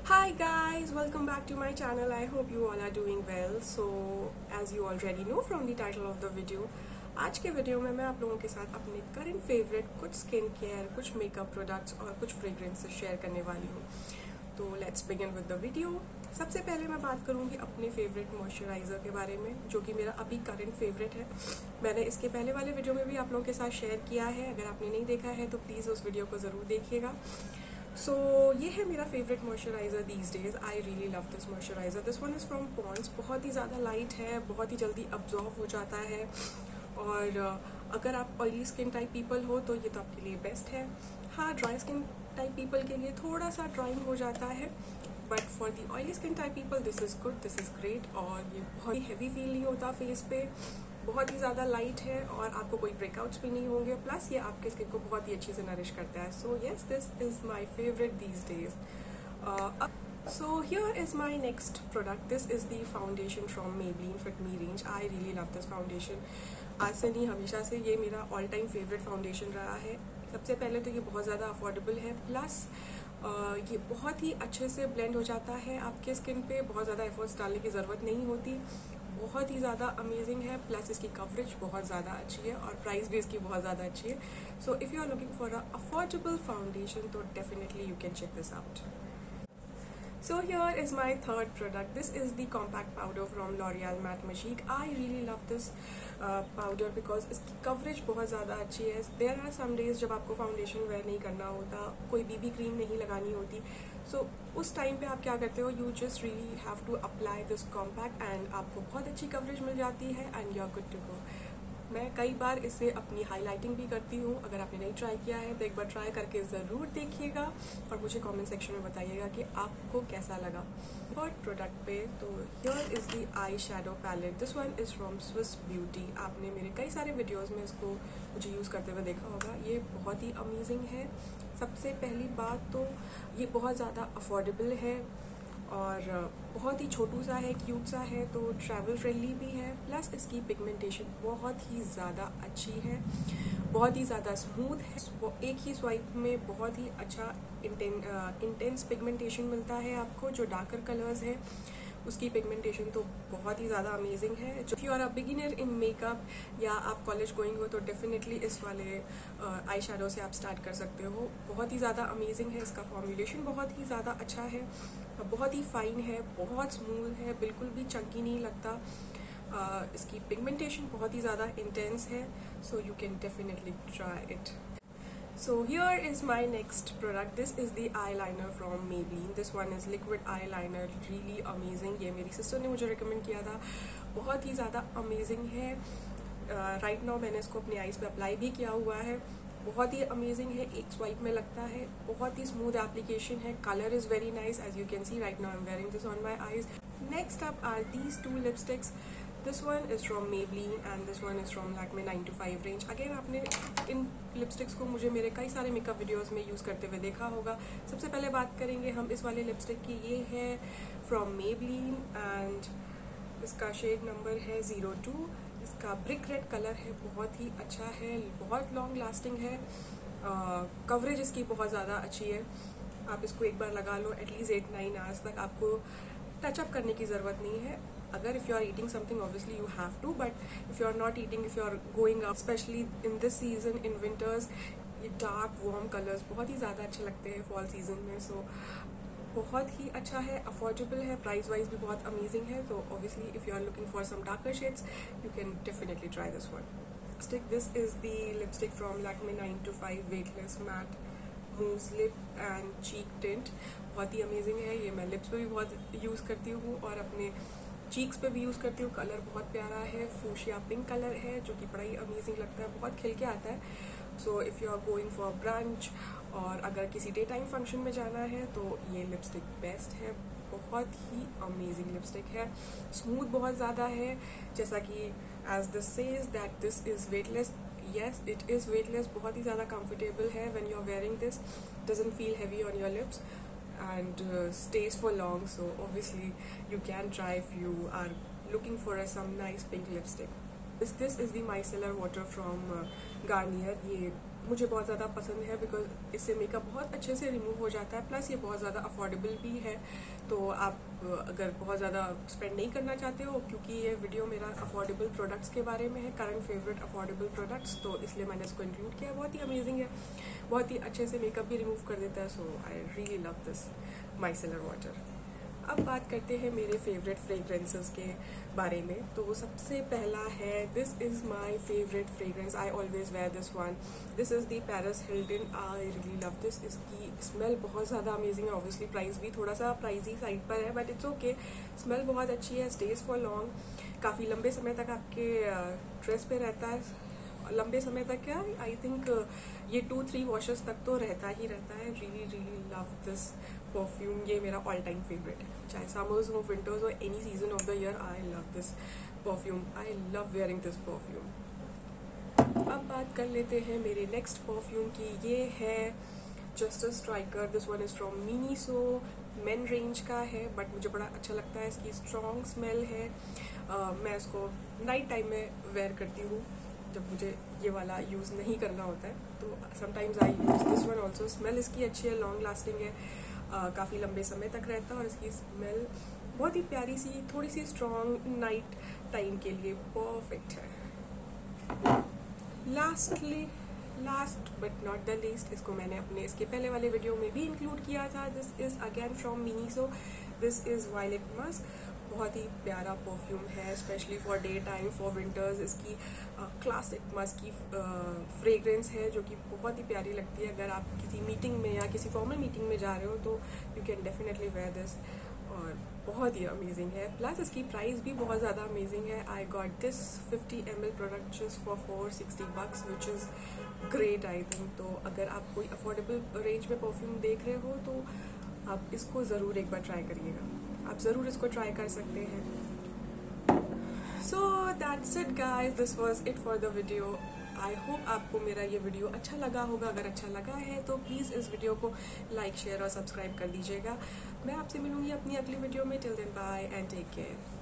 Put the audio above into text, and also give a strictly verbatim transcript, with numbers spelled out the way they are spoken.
Hi guys, welcome back to my channel. I hope you all are doing well. So as you already know from the title of the video, आज के video में मैं आप लोगों के साथ अपने करंट फेवरेट कुछ स्किन केयर, कुछ मेकअप प्रोडक्ट्स और कुछ फ्रेग्रेंसेस शेयर करने वाली हूँ. तो let's begin with the video. सबसे पहले मैं बात करूँगी अपने फेवरेट मॉइस्चराइज़र के बारे में, जो कि मेरा अभी करंट फेवरेट है. मैंने इसके पहले वाले वीडियो में भी आप लोगों के साथ शेयर किया है. अगर आपने नहीं देखा है तो प्लीज़ उस वीडियो को ज़रूर देखिएगा. सो so, ये है मेरा favourite moisturiser these days. I really love this moisturiser. This one is from Pond's. बहुत ही ज़्यादा लाइट है, बहुत ही जल्दी अब्जॉर्ब हो जाता है, और अगर आप ऑयली स्किन टाइप पीपल हो तो ये तो आपके लिए बेस्ट है. हाँ, ड्राई स्किन टाइप पीपल के लिए थोड़ा सा ड्राइंग हो जाता है, but for the oily skin type people this is good, this is great. और ये बहुत ही हैवी फील नहीं होता फेस पे, बहुत ही ज़्यादा लाइट है और आपको कोई ब्रेकआउट्स भी नहीं होंगे. प्लस ये आपके स्किन को बहुत ही अच्छी से नरिश करता है. So yes, this is my favourite these days. So here is my next product. This is the foundation from Maybelline fit me range. I really love this foundation. आज से नहीं, हमेशा से ये मेरा ऑल टाइम फेवरेट फाउंडेशन रहा है. सबसे पहले तो ये बहुत ज़्यादा अफोर्डेबल है, प्लस Uh, ये बहुत ही अच्छे से ब्लेंड हो जाता है आपके स्किन पे. बहुत ज़्यादा एफर्ट्स डालने की ज़रूरत नहीं होती. बहुत ही ज़्यादा अमेजिंग है. प्लस इसकी कवरेज बहुत ज़्यादा अच्छी है और प्राइस भी इसकी बहुत ज़्यादा अच्छी है. So if you are looking for a affordable foundation तो definitely you can check this out. So here is my third product. This is the compact powder from L'Oreal Matte Magique. I really love this uh, powder because इसकी coverage बहुत ज़्यादा अच्छी है. There are some days जब आपको foundation where नहीं करना होता, कोई बीबी क्रीम नहीं लगानी होती, so उस टाइम पे आप क्या करते हो, you just really have to apply this compact and आपको बहुत अच्छी coverage मिल जाती है and you're good to go. मैं कई बार इसे अपनी हाइलाइटिंग भी करती हूँ. अगर आपने नहीं ट्राई किया है तो एक बार ट्राई करके ज़रूर देखिएगा और मुझे कमेंट सेक्शन में बताइएगा कि आपको कैसा लगा. थर्ड प्रोडक्ट पे तो here is the eye shadow palette. This one is from Swiss Beauty. आपने मेरे कई सारे वीडियोज़ में इसको मुझे यूज़ करते हुए देखा होगा. ये बहुत ही अमेजिंग है. सबसे पहली बात तो ये बहुत ज़्यादा अफोर्डेबल है और बहुत ही छोटू सा है, क्यूट सा है, तो ट्रैवल फ्रेंडली भी है. प्लस इसकी पिगमेंटेशन बहुत ही ज़्यादा अच्छी है, बहुत ही ज़्यादा स्मूथ है. वो एक ही स्वाइप में बहुत ही अच्छा इंटेन इंटेंस पिगमेंटेशन मिलता है आपको. जो डार्कर कलर्स हैं उसकी पिगमेंटेशन तो बहुत ही ज़्यादा अमेजिंग है. जो you are a beginner in makeup या आप कॉलेज गोइंग हो तो डेफिनेटली इस वाले आई शेडो से आप स्टार्ट कर सकते हो. बहुत ही ज़्यादा अमेजिंग है. इसका फॉर्मुलेशन बहुत ही ज़्यादा अच्छा है, बहुत ही फाइन है, बहुत स्मूथ है, बिल्कुल भी चंकी नहीं लगता. uh, इसकी पिगमेंटेशन बहुत ही ज़्यादा इंटेंस है. So you can definitely try it. So here is my next product. This is the eyeliner from Maybelline. This one is liquid eyeliner, really amazing. ये मेरी सिस्टर ने मुझे रिकमेंड किया था. बहुत ही ज़्यादा अमेजिंग है. राइट uh, नाउ मैंने इसको अपनी आईज पे अप्लाई भी किया हुआ है. बहुत ही अमेजिंग है. एक स्वाइप में लगता है. बहुत ही स्मूथ एप्लीकेशन है. Colour is very nice as you can see. Right now I am wearing this on my eyes. Next up are these two lipsticks. This one is from Maybelline and this one is from Lakme nine two five range. Again आपने इन lipsticks को मुझे मेरे कई सारे makeup videos में use करते हुए देखा होगा. सबसे पहले बात करेंगे हम इस वाले लिपस्टिक की. ये है from Maybelline एंड इसका शेड नंबर है ज़ीरो टू. इसका ब्रिक रेड कलर है, बहुत ही अच्छा है, बहुत लॉन्ग लास्टिंग है. कवरेज uh, इसकी बहुत ज़्यादा अच्छी है. आप इसको एक बार लगा लो एटलीस्ट एट नाइन आवर्स तक, आपको टचअप करने की ज़रूरत नहीं है. अगर if you are eating something obviously you have to, but if you are not eating, if you are going out specially in this season in winters, ये dark warm colours बहुत ही ज़्यादा अच्छे लगते हैं फॉल सीजन में. सो so, बहुत ही अच्छा है, अफोर्डेबल है, प्राइस वाइज भी बहुत अमेजिंग है. तो obviously if you are looking for some darker shades you can definitely try this one. Lipstick. This is the lipstick from Lakme nine two five weightless matte mousse lip and cheek tint. बहुत ही amazing है. ये मैं lips पे भी बहुत use करती हूँ और अपने चीक्स पे भी यूज़ करती हूँ. कलर बहुत प्यारा है, फूशिया पिंक कलर है, जो कि बड़ा ही अमेजिंग लगता है, बहुत खिल के आता है. So if you are going for brunch और अगर किसी डे टाइम फंक्शन में जाना है तो ये लिपस्टिक बेस्ट है. बहुत ही अमेजिंग लिपस्टिक है. स्मूथ बहुत ज़्यादा है, जैसा कि as this says that this is weightless. Yes, it is weightless. बहुत ही ज़्यादा कंफर्टेबल है. When you are wearing this doesn't feel heavy on your lips and uh, stays for long. So obviously you can try if you are looking for a, some nice pink lipstick. This this is the micellar water from uh, Garnier. ये मुझे बहुत ज़्यादा पसंद है because इससे makeup बहुत अच्छे से रिमूव हो जाता है, प्लस ये बहुत ज़्यादा अफोर्डेबल भी है। तो आप अगर बहुत ज़्यादा स्पेंड नहीं करना चाहते हो, क्योंकि ये वीडियो मेरा अफोर्डेबल प्रोडक्ट्स के बारे में है, करंट फेवरेट अफोर्डेबल प्रोडक्ट्स, तो इसलिए मैंने इसको इंक्लूड किया। बहुत ही अमेजिंग है, बहुत ही अच्छे से मेकअप भी रिमूव कर देता है। So I really love this micellar water. अब बात करते हैं मेरे फेवरेट फ्रेग्रेंसेस के बारे में। तो सबसे पहला है, this is my favourite fragrance, I always wear this one. This is the Paris Hilton. I really love this. इसकी स्मेल बहुत ज़्यादा अमेजिंग है। ऑब्वियसली प्राइस भी थोड़ा सा प्राइजी साइड पर है, बट इट्स ओके। स्मेल बहुत अच्छी है, स्टेज फॉर लॉन्ग, काफ़ी लंबे समय तक आपके ड्रेस पे रहता है। लंबे समय तक क्या, आई थिंक ये टू थ्री वॉशेस तक तो रहता ही रहता है। Really really love this perfume. ये मेरा ऑल टाइम फेवरेट है, चाहे समर्स हो, विंटर्स हो, any season of the year. I love this perfume. I love wearing this perfume. अब बात कर लेते हैं मेरे नेक्स्ट परफ्यूम की। ये है just striker. This one is from Miniso. Men range का है, बट मुझे बड़ा अच्छा लगता है। इसकी स्ट्रॉन्ग स्मेल है। uh, मैं इसको नाइट टाइम में वेयर करती हूँ जब मुझे ये वाला यूज़ नहीं करना होता है। तो sometimes I use this one also. Smell इसकी अच्छी है, लॉन्ग लास्टिंग है, uh, काफ़ी लंबे समय तक रहता है, और इसकी स्मेल बहुत ही प्यारी सी, थोड़ी सी स्ट्रॉन्ग, नाइट टाइम के लिए परफेक्ट है। Lastly last but not the least, इसको मैंने अपने इसके पहले वाले वीडियो में भी इंक्लूड किया था। This is again from Miniso. This is violet musk. बहुत ही प्यारा परफ्यूम है, specially for day time, for winters. इसकी क्लासिक मस्क की फ्रेग्रेंस है जो कि बहुत ही प्यारी लगती है। अगर आप किसी मीटिंग में या किसी फॉर्मल मीटिंग में जा रहे हो तो you can definitely wear this, और बहुत ही अमेजिंग है। प्लस इसकी प्राइस भी बहुत ज़्यादा अमेजिंग है। I got this fifty M L product just for four sixty bucks, which is great I think. तो अगर आप कोई अफोर्डेबल रेंज में परफ्यूम देख रहे हो तो आप इसको ज़रूर एक बार ट्राई करिएगा, आप ज़रूर इसको ट्राई कर सकते हैं। So that's it guys, this was it for the video. I hope आपको मेरा ये वीडियो अच्छा लगा होगा। अगर अच्छा लगा है तो प्लीज़ इस वीडियो को लाइक, शेयर और सब्सक्राइब कर दीजिएगा। मैं आपसे मिलूंगी अपनी अगली वीडियो में। Till then bye and take care.